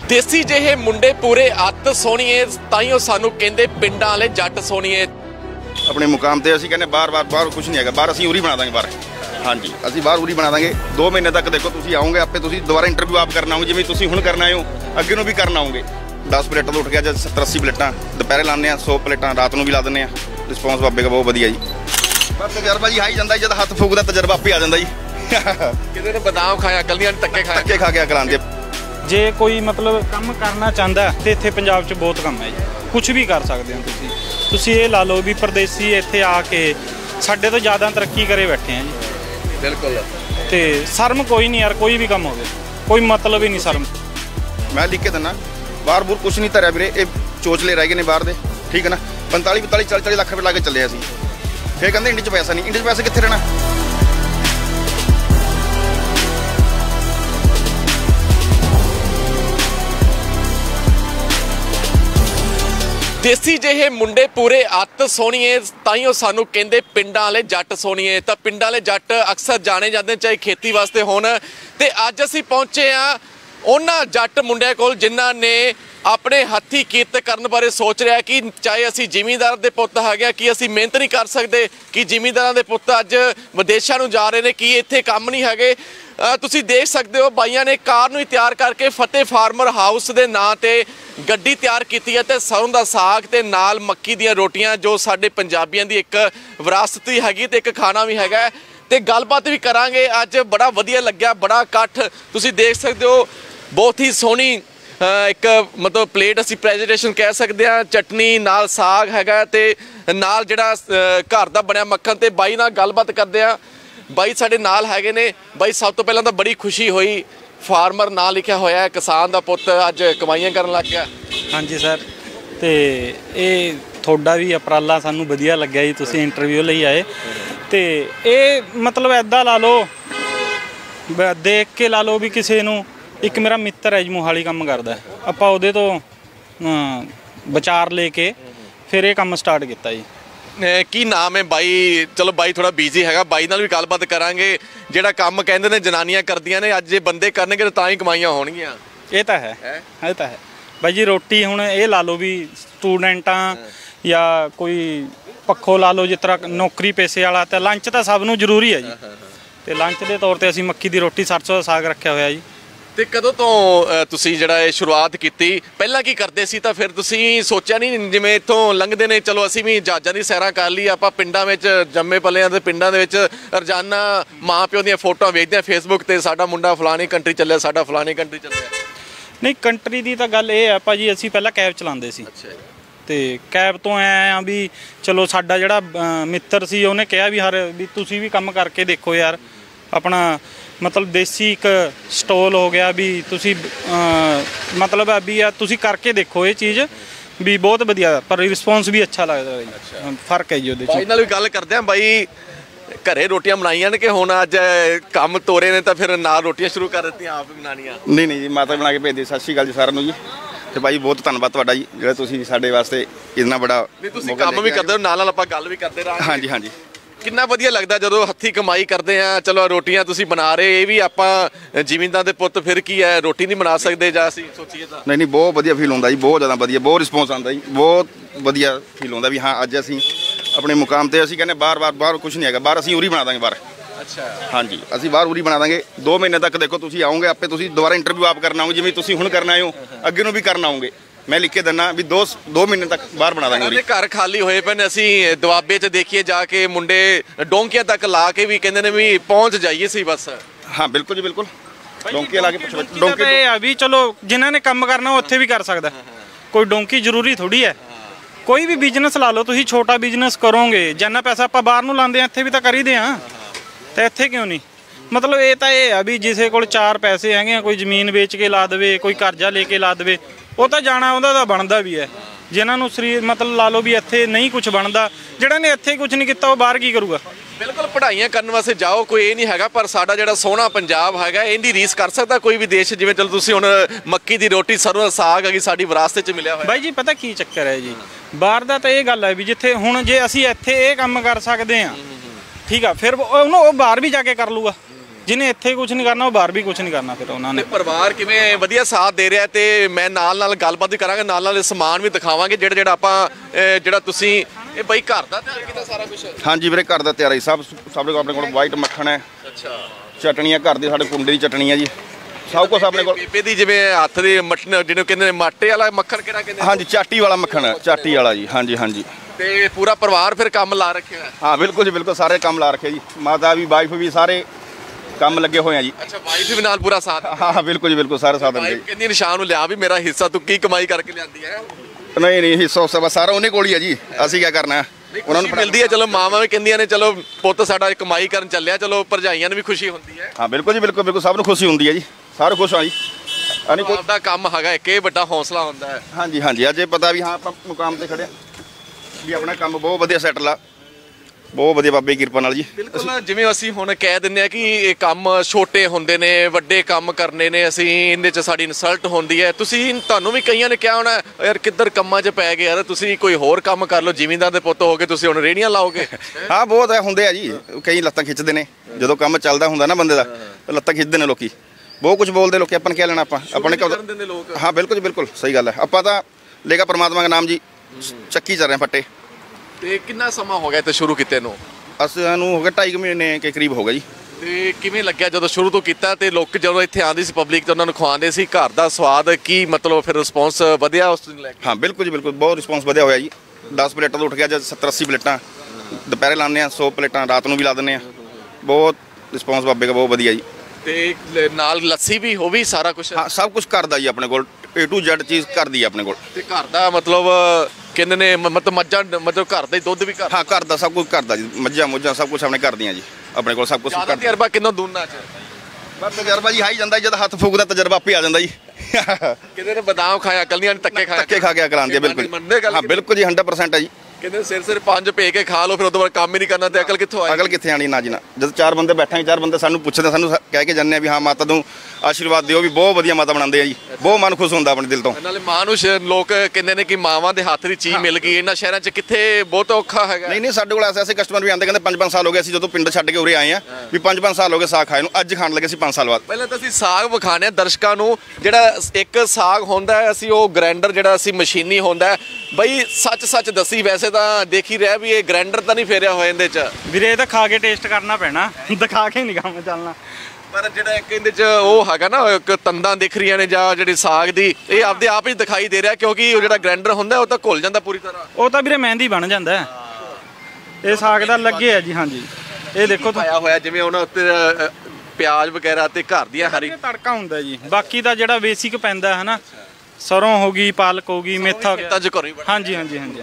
देसी ਜਿਹੇ ਮੁੰਡੇ ਪੂਰੇ ਅੱਤ ਸੋਹਣੀਏ ਤਾਈਓ ਸਾਨੂੰ ਕਹਿੰਦੇ ਪਿੰਡਾਂ ਵਾਲੇ ਜੱਟ ਸੋਹਣੀਏ। ਆਪਣੇ ਮੁਕਾਮ ਤੇ ਅਸੀਂ ਕਹਿੰਦੇ ਬਾਹਰ ਕੁਝ ਨਹੀਂ ਹੈਗਾ, ਬਾਹਰ ਅਸੀਂ ਉਰੀ ਬਣਾ ਦਾਂਗੇ ਬਾਹਰ। ਹਾਂਜੀ ਅਸੀਂ ਬਾਹਰ ਉਰੀ ਬਣਾ ਦਾਂਗੇ। 2 ਮਹੀਨੇ ਤੱਕ ਦੇਖੋ ਤੁਸੀਂ ਆਓਗੇ, ਆਪੇ ਤੁਸੀਂ ਦੁਬਾਰਾ ਇੰਟਰਵਿਊ ਆਪ ਕਰਨਾ ਆਓਗੇ, ਜਿਵੇਂ ਤੁਸੀਂ ਹੁਣ ਕਰਨਾ ਆਏ ਹੋ ਅੱਗੇ ਨੂੰ ਵੀ ਕਰਨਾ ਆਓਗੇ। 10 ਪਲੇਟਾਂ ਤੋਂ ਉੱਠ ਕੇ ਅੱਜ 70-80 ਪਲੇਟਾਂ ਦੁਪਹਿਰੇ ਲਾਉਂਦੇ ਆ, 100 ਪਲੇਟਾਂ ਰਾਤ ਨੂੰ ਵੀ ਲਾ ਦਿੰਦੇ ਆ। ਰਿਸਪੌਂਸ ਬਾਬੇ ਦਾ ਬਹੁਤ ਵਧੀਆ ਜੀ। ਪਰ ਤਜਰਬਾ ਜੀ ਹਾਈ ਜਾਂਦਾ, ਜਦ ਹੱਥ ਫੂਕਦਾ ਤਜਰਬਾ ਆਪੇ ਆ ਜਾਂਦਾ ਜੀ। ਕਿਤੇ ਨੇ ਬਦਾਮ ਖਾਇਆ, ਅਕਲੀਆਂ ਨੇ ਧੱਕੇ ਖਾ ਕੇ ਅਕਲਾਂ ਦੇ। ਜੇ ਕੋਈ ਮਤਲਬ ਕੰਮ ਕਰਨਾ ਚਾਹੁੰਦਾ ਤੇ ਇੱਥੇ ਪੰਜਾਬ 'ਚ ਬਹੁਤ ਕੰਮ ਹੈ ਜੀ, ਕੁਝ ਵੀ ਕਰ ਸਕਦੇ ਹੋ ਤੁਸੀਂ ਇਹ ਲਾ ਲਓ ਵੀ ਪਰਦੇਸੀ ਇੱਥੇ ਆ ਕੇ ਸਾਡੇ ਤੋਂ ਜ਼ਿਆਦਾ ਤਰੱਕੀ ਕਰੇ ਬੈਠੇ ਆ ਜੀ। ਬਿਲਕੁਲ। ਤੇ ਸ਼ਰਮ ਕੋਈ ਨਹੀਂ ਯਾਰ, ਕੋਈ ਵੀ ਕੰਮ ਹੋਵੇ ਕੋਈ ਮਤਲਬ ਹੀ ਨਹੀਂ ਸ਼ਰਮ। ਮੈਂ ਲਿਖ ਕੇ ਦਿੰਦਾ ਬਾਹਰ ਬੂਰ ਕੁਛ ਨਹੀਂ ਧਰਿਆ ਵੀਰੇ, ਇਹ ਚੋਚਲੇ ਰਹਿ ਗਏ ਨੇ ਬਾਹਰ ਦੇ, ਠੀਕ ਹੈ ਨਾ। 45-40 ਲੱਖ ਰੁਪਏ ਲਾ ਕੇ ਚੱਲੇ ਅਸੀਂ, ਫਿਰ ਕਹਿੰਦੇ ਇੰਡੀਆ 'ਚ ਪੈਸਾ ਨਹੀਂ। ਇੰਡੀਆ 'ਚ ਪੈਸੇ ਕਿੱਥੇ ਰਹਿਣਾ। ਦੇਸੀ ਜਿਹੇ ਮੁੰਡੇ ਪੂਰੇ ਅੱਤ ਸੋਹਣੀਏ ਤਾਈਓ ਸਾਨੂੰ ਕਹਿੰਦੇ ਪਿੰਡਾਂ ਵਾਲੇ ਜੱਟ ਸੋਹਣੀਏ। ਤਾਂ ਪਿੰਡਾਂ ਵਾਲੇ ਜੱਟ ਅਕਸਰ ਜਾਣੇ ਜਾਂਦੇ ਚਾਹੇ ਖੇਤੀ ਵਾਸਤੇ ਹੋਣ। ਤੇ ਅੱਜ ਅਸੀਂ ਪਹੁੰਚੇ ਆ ਉਹਨਾਂ ਜੱਟ ਮੁੰਡਿਆਂ ਕੋਲ ਜਿਨ੍ਹਾਂ ਨੇ ਆਪਣੇ ਹੱਥੀਂ ਕਿਰਤ ਕਰਨ ਬਾਰੇ ਸੋਚ ਰਿਹਾ ਕਿ ਚਾਹੇ ਅਸੀਂ ਜ਼ਿਮੀਂਦਾਰ ਦੇ ਪੁੱਤ ਹੈਗੇ, ਕਿ ਅਸੀਂ ਮਿਹਨਤ ਨਹੀਂ ਕਰ ਸਕਦੇ, ਕਿ ਜ਼ਿਮੀਂਦਾਰਾਂ ਦੇ ਪੁੱਤ ਅੱਜ ਵਿਦੇਸ਼ਾਂ ਨੂੰ ਜਾ ਰਹੇ ਨੇ, ਕਿ ਇੱਥੇ ਕੰਮ ਨਹੀਂ ਹੈਗੇ। ਤੁਸੀਂ ਦੇਖ ਸਕਦੇ ਹੋ ਬਾਈਆਂ ਨੇ ਕਾਰ ਨੂੰ ਹੀ ਤਿਆਰ ਕਰਕੇ ਫਤਿਹ ਫਾਰਮਰ ਹਾਊਸ ਦੇ ਨਾਂ ਤੇ ਗੱਡੀ ਤਿਆਰ ਕੀਤੀ ਹੈ ਤੇ ਸਰੋਂ ਦਾ ਸਾਗ ਤੇ ਨਾਲ ਮੱਕੀ ਦੀਆਂ ਰੋਟੀਆਂ, ਜੋ ਸਾਡੇ ਪੰਜਾਬੀਆਂ ਦੀ ਇੱਕ ਵਿਰਾਸਤ ਵੀ ਹੈਗੀ ਤੇ ਇੱਕ ਖਾਣਾ ਵੀ ਹੈਗਾ। ਤੇ ਗੱਲਬਾਤ ਵੀ ਕਰਾਂਗੇ। ਅੱਜ ਬੜਾ ਵਧੀਆ ਲੱਗਿਆ, ਬੜਾ ਇਕੱਠ ਤੁਸੀਂ ਦੇਖ ਸਕਦੇ ਹੋ। ਬਹੁਤ ਹੀ ਸੋਹਣੀ ਇੱਕ ਮਤਲਬ ਪਲੇਟ ਅਸੀਂ ਪ੍ਰੈਜੈਂਟੇਸ਼ਨ ਕਹਿ ਸਕਦੇ ਹਾਂ, ਚਟਨੀ ਨਾਲ ਸਾਗ ਹੈਗਾ ਤੇ ਨਾਲ ਜਿਹੜਾ ਘਰ ਦਾ ਬਣਿਆ ਮੱਖਣ। ਤੇ ਬਾਈ ਨਾਲ ਗੱਲਬਾਤ ਕਰਦੇ ਆ। ਬਾਈ ਸਾਡੇ ਨਾਲ ਹੈਗੇ ਨੇ। ਬਾਈ ਸਭ ਤੋਂ ਪਹਿਲਾਂ ਤਾਂ ਬੜੀ ਖੁਸ਼ੀ ਹੋਈ, ਫਾਰਮਰ ਨਾਂ ਲਿਖਿਆ ਹੋਇਆ, ਕਿਸਾਨ ਦਾ ਪੁੱਤ ਅੱਜ ਕਮਾਈਆਂ ਕਰਨ ਲੱਗ ਗਿਆ। ਹਾਂਜੀ ਸਰ, ਤੇ ਇਹ ਤੁਹਾਡਾ ਵੀ ਉਪਰਾਲਾ ਸਾਨੂੰ ਵਧੀਆ ਲੱਗਿਆ ਜੀ, ਤੁਸੀਂ ਇੰਟਰਵਿਊ ਲਈ ਆਏ। ਤੇ ਇਹ ਮਤਲਬ ਇੱਦਾਂ ਲਾ ਲਓ, ਦੇਖ ਕੇ ਲਾ ਲਓ ਵੀ ਕਿਸੇ ਨੂੰ। ਇੱਕ ਮੇਰਾ ਮਿੱਤਰ ਹੈ ਜੀ, ਮੋਹਾਲੀ ਕੰਮ ਕਰਦਾ, ਆਪਾਂ ਉਹਦੇ ਤੋਂ ਵਿਚਾਰ ਲੈ ਕੇ ਫਿਰ ਇਹ ਕੰਮ ਸਟਾਰਟ ਕੀਤਾ ਜੀ। ਕੀ ਨਾਮ ਹੈ ਬਾਈ? ਚਲੋ ਬਾਈ ਥੋੜਾ ਬਿਜ਼ੀ ਹੈਗਾ, ਬਾਈ ਨਾਲ ਵੀ ਗੱਲਬਾਤ ਕਰਾਂਗੇ। ਜਿਹੜਾ ਕੰਮ ਕਹਿੰਦੇ ਨੇ ਜਨਾਨੀਆਂ ਕਰਦੀਆਂ ਨੇ, ਅੱਜ ਜੇ ਬੰਦੇ ਕਰਨਗੇ ਤਾਂ ਹੀ ਕਮਾਈਆਂ ਹੋਣਗੀਆਂ। ਇਹ ਤਾਂ ਹੈ, ਇਹ ਤਾਂ ਹੈ ਬਾਈ ਜੀ। ਰੋਟੀ ਹੁਣ ਇਹ ਲਾ ਲਓ ਵੀ ਸਟੂਡੈਂਟਾਂ ਜਾਂ ਕੋਈ ਪੱਖੋਂ ਲਾ ਲਓ, ਜਿਸ ਤਰ੍ਹਾਂ ਨੌਕਰੀ ਪੇਸ਼ੇ ਵਾਲਾ, ਤਾਂ ਲੰਚ ਤਾਂ ਸਭ ਨੂੰ ਜ਼ਰੂਰੀ ਹੈ ਜੀ। ਤੇ ਲੰਚ ਦੇ ਤੌਰ ਤੇ ਅਸੀਂ ਮੱਕੀ ਦੀ ਰੋਟੀ, ਸਰਸੋਂ ਦਾ ਸਾਗ ਰੱਖਿਆ ਹੋਇਆ ਜੀ। ਤੇ ਕਦੋਂ ਤੋਂ ਤੁਸੀਂ ਜਿਹੜਾ ਇਹ ਸ਼ੁਰੂਆਤ ਕੀਤੀ? ਪਹਿਲਾਂ ਕੀ ਕਰਦੇ ਸੀ? ਤਾਂ ਫਿਰ ਤੁਸੀਂ ਸੋਚਿਆ ਨਹੀਂ, ਜਿਵੇਂ ਇੱਥੋਂ ਲੰਘਦੇ ਨੇ ਚਲੋ ਅਸੀਂ ਵੀ ਜਹਾਜ਼ਾਂ ਦੀ ਸੈਰਾਂ ਕਰ ਲਈ, ਆਪਾਂ ਪਿੰਡਾਂ ਵਿੱਚ ਜੰਮੇ ਪਲੇ ਆ ਤੇ ਪਿੰਡਾਂ ਦੇ ਵਿੱਚ ਰੋਜ਼ਾਨਾ ਮਾਂ ਪਿਓ ਦੀਆਂ ਫੋਟੋਆਂ ਵੇਖਦੇ ਆ ਫੇਸਬੁੱਕ ਤੇ, ਸਾਡਾ ਮੁੰਡਾ ਫਲਾਣੀ ਕੰਟਰੀ ਚੱਲਿਆ, ਸਾਡਾ ਫਲਾਣੀ ਕੰਟਰੀ ਚੱਲਿਆ। ਨਹੀਂ, ਕੰਟਰੀ ਦੀ ਤਾਂ ਗੱਲ ਇਹ ਹੈ ਭਾਜੀ, ਅਸੀਂ ਪਹਿਲਾਂ ਕੈਬ ਚਲਾਉਂਦੇ ਸੀ। ਅੱਛਾ। ਤੇ ਕੈਬ ਤੋਂ ਐ ਆ ਵੀ ਚਲੋ ਸਾਡਾ ਜਿਹੜਾ ਮਿੱਤਰ ਸੀ ਉਹਨੇ ਕਿਹਾ ਵੀ ਤੁਸੀਂ ਵੀ ਕੰਮ ਕਰਕੇ ਦੇਖੋ ਯਾਰ, ਆਪਣਾ ਮਤਲਬ ਦੇਸੀ ਇੱਕ ਸਟੋਲ ਹੋ ਗਿਆ ਵੀ ਤੁਸੀਂ ਮਤਲਬ ਵੀ ਆ ਤੁਸੀਂ ਕਰਕੇ ਦੇਖੋ ਇਹ ਚੀਜ਼ ਵੀ ਬਹੁਤ ਵਧੀਆ, ਪਰ ਰਿਸਪੌਂਸ ਵੀ ਅੱਛਾ ਲੱਗਦਾ ਜੀ। ਫਰਕ ਹੈ ਜੀ ਉਹਦੇ 'ਚ। ਬਾਈ ਨਾਲ ਵੀ ਗੱਲ ਕਰਦੇ ਆ। ਬਾਈ ਘਰੇ ਰੋਟੀਆਂ ਬਣਾਈਆਂ ਨੇ ਕਿ ਹੁਣ ਅੱਜ ਕੰਮ ਤੋਰੇ ਨੇ ਤਾਂ ਫਿਰ ਨਾਲ ਰੋਟੀਆਂ ਸ਼ੁਰੂ ਕਰ ਦਿੱਤੀਆਂ, ਆਪ ਹੀ ਬਣਾਉਣੀਆਂ? ਨਹੀਂ ਜੀ, ਮਾਤਾ ਬਣਾ ਕੇ ਭੇਜਦੇ। ਸਤਿ ਸ਼੍ਰੀ ਅਕਾਲ ਜੀ ਸਾਰਿਆਂ ਨੂੰ ਜੀ। ਤੇ ਬਾਈ ਬਹੁਤ ਧੰਨਵਾਦ ਤੁਹਾਡਾ ਜੀ, ਜਿਹੜਾ ਤੁਸੀਂ ਸਾਡੇ ਵਾਸਤੇ ਇੰਨਾ ਬੜਾ। ਤੁਸੀਂ ਕੰਮ ਵੀ ਕਰਦੇ ਹੋ ਨਾਲ ਆਪਾਂ ਗੱਲ ਵੀ ਕਰਦੇ ਰਹਾਂਗੇ। ਹਾਂਜੀ। ਕਿੰਨਾ ਵਧੀਆ ਲੱਗਦਾ ਜਦੋਂ ਹੱਥੀਂ ਕਮਾਈ ਕਰਦੇ ਆ। ਚਲੋ ਰੋਟੀਆਂ ਤੁਸੀਂ ਬਣਾ ਰਹੇ, ਇਹ ਵੀ ਆਪਾਂ ਜ਼ਿਮੀਂਦਾਰ ਦੇ ਪੁੱਤ, ਫਿਰ ਕੀ ਹੈ ਰੋਟੀ ਨਹੀਂ ਬਣਾ ਸਕਦੇ ਜਾਂ ਅਸੀਂ ਸੋਚੀਏ ਤਾਂ? ਨਹੀਂ, ਬਹੁਤ ਵਧੀਆ ਫੀਲ ਹੁੰਦਾ ਜੀ, ਬਹੁਤ ਜ਼ਿਆਦਾ ਵਧੀਆ, ਬਹੁਤ ਰਿਸਪੌਂਸ ਆਉਂਦਾ ਜੀ, ਬਹੁਤ ਵਧੀਆ ਫੀਲ ਹੁੰਦਾ ਵੀ ਹਾਂ ਅੱਜ ਅਸੀਂ ਆਪਣੇ ਮੁਕਾਮ ਤੇ ਅਸੀਂ ਕਹਿੰਦੇ ਬਾਹਰ ਕੁਝ ਨਹੀਂ ਹੈਗਾ, ਬਾਹਰ ਅਸੀਂ ਉਰੀ ਬਣਾ ਦਾਂਗੇ ਬਾਹਰ। ਅੱਛਾ। ਹਾਂਜੀ ਅਸੀਂ ਬਾਹਰ ਉਰੀ ਬਣਾ ਦਾਂਗੇ। 2 ਮਹੀਨੇ ਤੱਕ ਦੇਖੋ ਤੁਸੀਂ ਆਓਗੇ, ਆਪੇ ਤੁਸੀਂ ਦੁਬਾਰਾ ਇੰਟਰਵਿਊ ਆਪ ਕਰਨਾ ਆਓਗੇ, ਜਿਵੇਂ ਤੁਸੀਂ ਹੁਣ ਕਰਨਾ ਆਏ ਹੋ ਅੱਗੇ ਨੂੰ ਵੀ ਕਰਨਾ ਆਓਗੇ। ਮੈਂ ਲਿਖ ਕੇ ਦਿੰਦਾ ਵੀ 2 ਮਹੀਨੇ ਤੱਕ ਬਾਹਰ ਬਣਾ ਦਾਂਗੇ। ਘਰ ਖਾਲੀ ਹੋਏ ਪਏ ਨੇ, ਅਸੀਂ ਦੁਆਬੇ 'ਚ ਦੇਖੀਏ ਜਾ ਕੇ ਮੁੰਡੇ ਡੋਂਕੀਆਂ ਤੱਕ ਲਾ ਕੇ ਵੀ ਕਹਿੰਦੇ ਨੇ ਵੀ ਪਹੁੰਚ ਜਾਈਏ ਸੀ ਬਸ। ਹਾਂ ਬਿਲਕੁਲ ਜੀ, ਬਿਲਕੁਲ। ਡੋਂਕੀਆਂ ਲਾ ਕੇ ਡੋਂਕੀ ਇਹ ਆ ਵੀ ਚਲੋ ਜਿਨ੍ਹਾਂ ਨੇ ਕੰਮ ਕਰਨਾ ਉਹ ਉੱਥੇ ਵੀ ਕਰ ਸਕਦਾ, ਕੋਈ ਡੋਂਕੀ ਜ਼ਰੂਰੀ ਥੋੜੀ ਹੈ। ਕੋਈ ਵੀ ਬਿਜ਼ਨਸ ਲਾ ਲਓ ਤੁਸੀਂ, ਛੋਟਾ ਬਿਜ਼ਨਸ ਕਰੋਗੇ, ਜਿੰਨਾ ਪੈਸਾ ਆਪਾਂ ਬਾਹਰ ਨੂੰ ਲਾਉਂਦੇ ਆ ਇੱਥੇ ਵੀ ਤਾਂ ਕਰੀਦੇ ਆ, ਤੇ ਇੱਥੇ ਕਿਉਂ ਨਹੀਂ? ਮਤਲਬ ਇਹ ਤਾਂ ਇਹ ਆ ਵੀ ਜਿਸੇ ਕੋਲ 4 ਪੈਸੇ ਹੈਗੇ ਆ, ਕੋਈ ਜ਼ਮੀਨ ਵੇਚ ਕੇ ਲਾ ਦੇਵੇ, ਕੋਈ ਕਰਜ਼ਾ ਲੈ ਕੇ ਲਾ ਦੇਵੇ, ਉਹ ਤਾਂ ਜਾਣਾ ਉਹਦਾ ਤਾਂ ਬਣਦਾ ਵੀ ਹੈ। ਜਿਨ੍ਹਾਂ ਨੂੰ ਸਰੀਰ ਮਤਲਬ ਲਾ ਲਓ ਵੀ ਇੱਥੇ ਨਹੀਂ ਕੁਝ ਬਣਦਾ, ਜਿਹੜਾ ਨੇ ਇੱਥੇ ਕੁਝ ਨਹੀਂ ਕੀਤਾ ਉਹ ਬਾਹਰ ਕੀ ਕਰੂਗਾ? ਬਿਲਕੁਲ, ਪੜ੍ਹਾਈਆਂ ਕਰਨ ਵਾਸਤੇ ਜਾਓ, ਕੋਈ ਇਹ ਨਹੀਂ ਹੈਗਾ, ਪਰ ਸਾਡਾ ਜਿਹੜਾ ਸੋਹਣਾ ਪੰਜਾਬ ਹੈਗਾ ਇਹਦੀ ਰੀਸ ਕਰ ਸਕਦਾ ਕੋਈ ਵੀ ਦੇਸ਼। ਜਿਵੇਂ ਚਲੋ ਤੁਸੀਂ ਹੁਣ ਮੱਕੀ ਦੀ ਰੋਟੀ, ਸਰੋਂ ਦਾ ਸਾਗ ਹੈਗੀ ਸਾਡੀ ਵਿਰਾਸਤ 'ਚ ਮਿਲਿਆ ਹੋਇਆ। ਬਾਈ ਜੀ ਪਤਾ ਕੀ ਚੱਕਰ ਹੈ ਜੀ, ਬਾਹਰ ਦਾ ਤਾਂ ਇਹ ਗੱਲ ਹੈ ਵੀ ਜਿੱਥੇ ਹੁਣ ਜੇ ਅਸੀਂ ਇੱਥੇ ਇਹ ਕੰਮ ਕਰ ਸਕਦੇ ਹਾਂ, ਠੀਕ ਆ, ਫਿਰ ਉਹਨੂੰ ਉਹ ਬਾਹਰ ਵੀ ਜਾ ਕੇ ਕਰ ਲੂਗਾ। ਜਿਹਨੇ ਇੱਥੇ ਕੁਝ ਨਹੀਂ ਕਰਨਾ ਉਹ ਬਾਹਰ ਵੀ ਕੁਝ ਨਹੀਂ ਕਰਨਾ ਫਿਰ ਉਹਨਾਂ ਨੇ। ਪਰਿਵਾਰ ਕਿਵੇਂ ਵਧੀਆ ਸਾਥ ਦੇ ਰਿਹਾ ਤੇ ਮੈਂ ਨਾਲ ਗੱਲਬਾਤ ਵੀ ਕਰਾਂਗੇ, ਨਾਲ ਸਮਾਨ ਵੀ ਦਿਖਾਵਾਂਗੇ ਜਿਹੜਾ ਆਪਾਂ ਜਿਹੜਾ ਤੁਸੀਂ ਇਹ ਬਾਈ ਘਰ ਦਾ ਤਿਆਰ ਕੀਤਾ ਸਾਰਾ ਕੁਝ? ਹਾਂਜੀ ਵੀਰੇ ਘਰ ਦਾ ਤਿਆਰ ਹੈ ਸਭ ਸਾਡੇ ਆਪਣੇ ਕੋਲ ਵਾਈਟ ਮੱਖਣ ਹੈ। ਅੱਛਾ। ਚਟਣੀਆਂ ਘਰ ਦੀ ਸਾਡੇ ਕੁੰਡੇ ਦੀ ਚਟਣੀ ਹੈ ਜੀ, ਸਭ ਕੁਝ ਆਪਣੇ ਕੋਲ। ਬੇਬੇ ਦੀ ਜਿਵੇਂ ਹੱਥ ਦੇ ਮੱਠਣ ਜਿਹਨੂੰ ਕਹਿੰਦੇ ਨੇ ਮਾਟੇ ਵਾਲਾ ਮੱਖਣ ਕਿਹੜਾ ਕਹਿੰਦੇ? ਹਾਂਜੀ ਚਾਟੀ ਵਾਲਾ ਮੱਖਣ, ਚਾਟੀ ਵਾਲਾ ਜੀ। ਹਾਂਜੀ ਹਾਂਜੀ। ਤੇ ਪੂਰਾ ਪਰਿਵਾਰ ਫਿਰ ਕੰਮ ਲਾ ਰੱਖਿਆ ਹੈ? ਹਾਂ ਬਿਲਕੁਲ ਜੀ ਬਿਲਕੁਲ, ਸਾਰੇ ਕੰਮ ਲਾ ਰੱਖੇ ਜੀ, ਮਾਤਾ ਵੀ ਵਾਈਫ ਵੀ ਸਾਰੇ ਕੰਮ ਲੱਗੇ ਹੋਏ ਆ ਜੀ। ਅੱਛਾ ਵਾਈਫ ਵੀ ਨਾਲ ਪੂਰਾ ਸਾਥ? ਹਾਂ ਬਿਲਕੁਲ ਜੀ ਬਿਲਕੁਲ, ਸਾਰੇ ਸਾਥ ਦਿੰਦੇ ਜੀ। ਕਹਿੰਦੀ ਨਿਸ਼ਾਨ ਨੂੰ ਲਿਆ ਵੀ ਮੇਰਾ ਹਿੱਸਾ ਤੂੰ ਕੀ ਕਮਾਈ ਕਰਕੇ ਲਿਆਂਦੀ ਹੈ? ਨਹੀਂ ਨਹੀਂ, ਹਿੱਸਾ ਸਾਰਾ ਉਹਨੇ ਕੋਲ ਹੀ ਹੈ ਜੀ, ਅਸੀਂ ਕੀ ਕਰਨਾ ਉਹਨਾਂ ਨੂੰ ਮਿਲਦੀ ਹੈ। ਚਲੋ ਮਾਵਾਂ ਵੀ ਕਹਿੰਦੀਆਂ ਨੇ ਚਲੋ ਪੁੱਤ ਸਾਡਾ ਕਮਾਈ ਕਰਨ ਚੱਲਿਆ, ਚਲੋ ਭਰਜਾਈਆਂ ਨੂੰ ਵੀ ਖੁਸ਼ੀ ਹੁੰਦੀ ਹੈ। ਹਾਂ ਬਿਲਕੁਲ ਜੀ ਬਿਲਕੁਲ ਬਿਲਕੁਲ, ਸਭ ਨੂੰ ਖੁਸ਼ੀ ਹੁੰਦੀ ਹੈ ਜੀ, ਸਾਰੇ ਖੁਸ਼ ਆ ਜੀ। ਆਪਦਾ ਕੰਮ ਹੈਗਾ ਇੱਕ, ਇਹ ਵੱਡਾ ਹੌਸਲਾ ਹੁੰਦਾ ਹੈ। ਹਾਂਜੀ ਹਾਂਜੀ, ਅੱਜ ਇਹ ਪਤਾ ਵੀ ਹਾਂ ਆਪਾਂ ਮੁਕਾਮ ਤੇ ਖੜੇ ਵੀ ਆਪਣਾ ਕੰਮ ਬਹੁਤ ਵਧੀਆ ਸੈਟਲ ਆ, ਬਹੁਤ ਵਧੀਆ ਬਾਬੇ ਦੀ ਕਿਰਪਾ ਨਾਲ ਜੀ। ਬਿਲਕੁਲ, ਜਿਵੇਂ ਅਸੀਂ ਹੁਣ ਕਹਿ ਦਿੰਦੇ ਆ ਕਿ ਇਹ ਕੰਮ ਛੋਟੇ ਹੁੰਦੇ ਨੇ, ਵੱਡੇ ਕੰਮ ਕਰਨੇ ਨੇ ਅਸੀਂ, ਇਹਦੇ 'ਚ ਸਾਡੀ ਇਨਸਲਟ ਹੁੰਦੀ ਹੈ। ਤੁਹਾਨੂੰ ਵੀ ਕਈਆਂ ਨੇ ਕਿਹਾ ਹੋਣਾ ਯਾਰ ਕਿੱਧਰ ਕੰਮਾਂ 'ਚ ਪੈ ਗਏ ਯਾਰ, ਤੁਸੀਂ ਕੋਈ ਹੋਰ ਕੰਮ ਕਰ ਲਓ, ਜ਼ਿਮੀਂਦਾਰ ਦੇ ਪੁੱਤ ਹੋ ਕੇ ਤੁਸੀਂ ਹੁਣ ਰੇਹੜੀਆਂ ਲਾਓਗੇ। ਹਾਂ ਬਹੁਤ ਹੁੰਦੇ ਆ ਜੀ, ਕਈ ਲੱਤਾਂ ਖਿੱਚਦੇ ਨੇ ਜਦੋਂ ਕੰਮ ਚੱਲਦਾ ਹੁੰਦਾ ਨਾ ਬੰਦੇ ਦਾ, ਲੱਤਾਂ ਖਿੱਚਦੇ ਨੇ ਲੋਕੀ, ਬਹੁਤ ਕੁਝ ਬੋਲਦੇ ਲੋਕੀ, ਆਪਾਂ ਕੀ ਲੈਣਾ, ਆਪਾਂ ਆਪਣੇ ਲੋਕ। ਹਾਂ ਬਿਲਕੁਲ ਜੀ ਬਿਲਕੁਲ, ਸਹੀ ਗੱਲ ਹੈ। ਆਪਾਂ ਤਾਂ ਲੇਗਾ ਪਰਮਾਤਮਾ ਦਾ ਨਾਮ ਜੀ, ਚੱਕੀ ਚੱਲ ਰਹੇ ਫੱਟੇ। ਤੇ ਕਿੰਨਾ ਸਮਾਂ ਹੋ ਗਿਆ ਤੇ ਸ਼ੁਰੂ ਕੀਤੇ ਨੂੰ? ਅਸੀਂ ਨੂੰ ਹੋ ਗਿਆ 2.5 ਮਹੀਨੇ ਕੇ ਕਰੀਬ ਹੋ ਗਿਆ ਜੀ। ਤੇ ਕਿਵੇਂ ਲੱਗਿਆ ਜਦੋਂ ਸ਼ੁਰੂ ਤੋਂ ਕੀਤਾ ਤੇ ਲੋਕ ਜਦੋਂ ਇੱਥੇ ਆਉਂਦੀ ਸੀ ਪਬਲਿਕ ਤੇ ਉਹਨਾਂ ਨੂੰ ਖਵਾਉਂਦੇ ਸੀ ਘਰ ਦਾ ਸਵਾਦ, ਕੀ ਮਤਲਬ ਫਿਰ ਰਿਸਪੌਂਸ ਵਧਿਆ ਉਸ ਨੂੰ ਲੈ ਕੇ? ਹਾਂ ਬਿਲਕੁਲ ਜੀ ਬਿਲਕੁਲ, ਬਹੁਤ ਰਿਸਪੌਂਸ ਵਧਿਆ ਹੋਇਆ ਜੀ। 10 ਪਲੇਟਾਂ ਤੋਂ ਉੱਠ ਗਿਆ, ਜਦ 70-80 ਪਲੇਟਾਂ ਦੁਪਹਿਰੇ ਲਾਉਂਦੇ ਆ, 100 ਪਲੇਟਾਂ ਰਾਤ ਨੂੰ ਵੀ ਲਾ ਦਿੰਦੇ ਆ। ਬਹੁਤ ਰਿਸਪੌਂਸ ਬਾਬੇ ਦਾ ਬਹੁਤ ਵਧੀਆ ਜੀ। ਤੇ ਨਾਲ ਲੱਸੀ ਵੀ ਹੋ ਵੀ ਸਾਰਾ ਕੁਝ? ਹਾਂ ਸਭ ਕੁਝ ਕਰਦਾ ਜੀ ਆਪਣੇ ਕੋਲ, A to Z ਚੀਜ਼ ਕਰਦੀ ਹੈ ਆਪਣੇ ਕੋਲ। ਤੇ ਘਰ ਦਾ ਮਤਲਬ ਕਹਿੰਦੇ ਨੇ ਮਤਲਬ ਮੱਝਾਂ ਮਤਲਬ ਘਰ ਦਾ ਹੀ ਦੁੱਧ ਵੀ ਘਰ? ਹਾਂ ਘਰ ਦਾ ਸਭ ਕੁਝ ਕਰਦਾ ਜੀ, ਮੱਝਾਂ ਮੁੱਝਾਂ ਸਭ ਕੁਝ ਆਪਣੇ ਕਰਦੀਆਂ ਜੀ, ਆਪਣੇ ਕੋਲ ਸਭ ਕੁਝ ਕਰਦਾ। ਤਜਰਬਾ ਕਿੰਨਾ ਦੋਨਾਂ 'ਚ? ਬਸ ਤਜਰਬਾ ਜੀ ਹਾਈ ਜਾਂਦਾ, ਜਦ ਹੱਥ ਫੂਕਦਾ ਤਜਰਬਾ ਆਪੇ ਆ ਜਾਂਦਾ ਜੀ। ਕਹਿੰਦੇ ਨੇ ਬਦਾਮ ਖਾਇਆ ਕਲੀਆਂ ਨੇ, ਧੱਕੇ ਖਾ ਕੇ ਕਰਾਉਂਦੇ ਬਿਲਕੁਲ। ਹਾਂ ਬਿਲਕੁਲ ਜੀ 100% ਹੈ ਜੀ। ਕਹਿੰਦੇ ਸਿਰ 5 ਭੇ ਕੇ ਖਾ ਲਓ ਫਿਰ ਉਹਦੇ ਬਾਅਦ ਕੰਮ ਹੀ ਨਹੀਂ ਕਰਨਾ, ਤੇ ਅਕਲ ਕਿੱਥੋਂ ਆਈ? ਅਕਲ ਕਿੱਥੇ ਆਣੀ ਨਾ ਜੀ ਨਾ। ਜਦ 4 ਬੰਦੇ ਬੈਠਾਂਗੇ, 4 ਬੰਦੇ ਸਾਨੂੰ ਪੁੱਛਦੇ, ਸਾਨੂੰ ਕਹਿ ਕੇ ਜਾਂਦੇ ਆ ਵੀ ਹਾਂ ਮਾਤਾ ਨੂੰ ਆਸ਼ੀਰਵਾਦ ਦਿਓ, ਵੀ ਬਹੁਤ ਵਧੀਆ ਮਾਤਾ ਬਣਾਉਂਦੇ ਆ ਜੀ, ਬਹੁਤ ਮਨ ਖੁਸ਼ ਹੁੰਦਾ ਆਪਣੇ ਦਿਲ ਤੋਂ। ਨਾਲੇ ਮਾਂ ਨੂੰ ਲੋਕ ਕਹਿੰਦੇ ਨੇ ਕਿ ਮਾਵਾਂ ਦੇ ਹੱਥ ਦੀ ਚੀਜ਼ ਮਿਲ ਗਈ, ਇਹਨਾਂ ਸ਼ਹਿਰਾਂ 'ਚ ਕਿੱਥੇ ਬਹੁਤ ਔਖਾ ਹੈਗਾ। ਨਹੀਂ ਸਾਡੇ ਕੋਲ ਐਸੇ ਕਸਟਮਰ ਵੀ ਆਉਂਦੇ, ਕਹਿੰਦੇ 5-5 ਸਾਲ ਹੋ ਗਏ ਅਸੀਂ ਜਦੋਂ ਪਿੰਡ ਛੱਡ ਕੇ ਉਰੇ ਆਏ ਆ, ਵੀ 5-5 ਸਾਲ ਹੋ ਗਏ ਸਾਗ ਖਾਏ ਨੂੰ, ਅੱਜ ਖਾਣ ਲੱਗੇ ਸੀ 5 ਸਾਲ ਬਾਅਦ। ਪਹਿਲਾਂ ਤਾਂ ਅਸੀਂ ਸਾਗ ਵਿਖਾਣੇ ਦਰਸ਼ਕਾਂ ਨੂੰ, ਜਿਹੜਾ ਇੱਕ ਸਾਗ ਹੁੰਦਾ ਹੈ ਅਸੀਂ ਉਹ ਗ੍ਰਾਈਂਡਰ ਜਿਹੜਾ ਅਸੀਂ ਮਸ਼ੀਨੀ ਹੁੰਦਾ ਹੈ ਬਈ, ਸੱਚ ਦੱਸੀ ਵੈਸੇ ਤਾਂ ਦੇਖੀ ਰਿਹਾ ਵੀ ਇਹ ਗ੍ਰਾਈਂਡਰ ਤਾਂ ਨਹੀਂ ਫੇਰਿਆ ਹੋਇਆ ਇਹਦੇ 'ਚ ਵੀਰੇ, ਇਹ ਤਾਂ ਖਾ ਕੇ ਟੇਸਟ ਕਰਨਾ ਪੈਣਾ, ਦਿਖਾ ਕੇ ਨਹੀਂ ਕੰਮ ਚੱਲਣਾ। ਪਰ ਜਿਹੜਾ ਇੱਕ ਇਹਦੇ 'ਚ ਉਹ ਹੈਗਾ ਨਾ, ਇੱਕ ਤੰਦਾਂ ਦਿਖ ਰਹੀਆਂ ਨੇ ਜਾਂ ਜਿਹੜੀ ਸਾਗ ਦੀ, ਇਹ ਆਪਦੇ ਆਪ ਹੀ ਦਿਖਾਈ ਦੇ ਰਿਹਾ, ਕਿਉਂਕਿ ਉਹ ਜਿਹੜਾ ਗ੍ਰਾਈਂਡਰ ਹੁੰਦਾ ਉਹ ਤਾਂ ਘੁਲ ਜਾਂਦਾ ਪੂਰੀ ਤਰ੍ਹਾਂ। ਉਹ ਤਾਂ ਵੀਰੇ ਮਹਿੰਦੀ ਬਣ ਜਾਂਦਾ, ਇਹ ਸਾਗ ਦਾ ਲੱਗੇ ਆ ਜੀ। ਹਾਂਜੀ ਇਹ ਦੇਖੋ ਪਾਇਆ ਹੋਇਆ ਜਿਵੇਂ ਉਹਨਾਂ ਉੱਤੇ ਪਿਆਜ਼ ਵਗੈਰਾ ਤੇ ਘਰ ਦੀਆਂ ਹਰੀ ਤੜਕਾ ਹੁੰਦਾ ਜੀ, ਬਾਕੀ ਦਾ ਜਿਹੜਾ ਬੇਸਿਕ ਪੈਂਦਾ ਹੈ ਨਾ, ਸਰੋਂ ਹੋ ਗਈ, ਪਾਲਕ ਹੋ ਗਈ, ਮੇਥਾ ਹੋ ਗਿਆ। ਹਾਂਜੀ ਹਾਂਜੀ ਹਾਂਜੀ।